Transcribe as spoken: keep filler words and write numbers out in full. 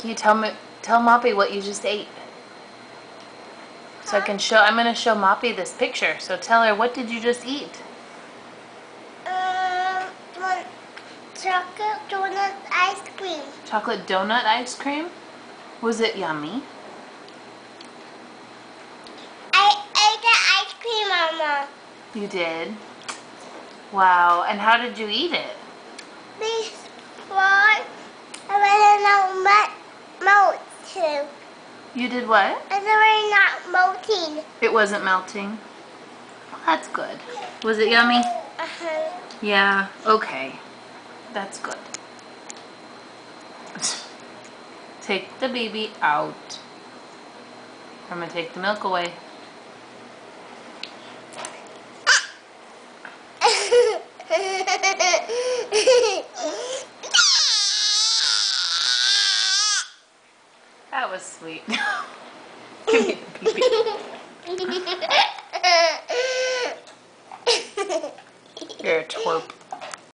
Can you tell me, tell Moppy what you just ate? So I can show, I'm going to show Moppy this picture. So tell her, what did you just eat? Um, chocolate donut ice cream. Chocolate donut ice cream? Was it yummy? I ate the ice cream, Mama. You did? Wow. And how did you eat it? Before, I really not melt, melt too. You did what? It's already not melting. It wasn't melting? Well, that's good. Was it yummy? Uh-huh. Yeah, okay. That's good. Take the baby out. I'm gonna take the milk away. That was sweet. Give me the baby. You're a twerp.